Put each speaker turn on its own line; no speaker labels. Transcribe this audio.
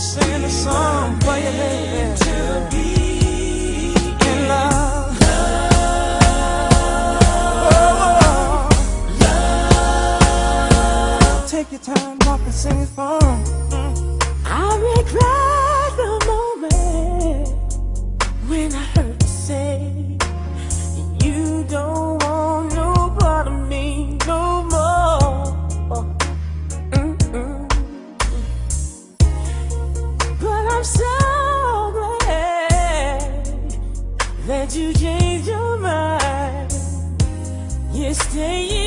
sing a song for you, baby. To be in love. Love. Take your time, walk and sing it for 'em. I regret the moment when I heard you say you don't want no part of me no more. But I'm so glad that you changed your mind. You stay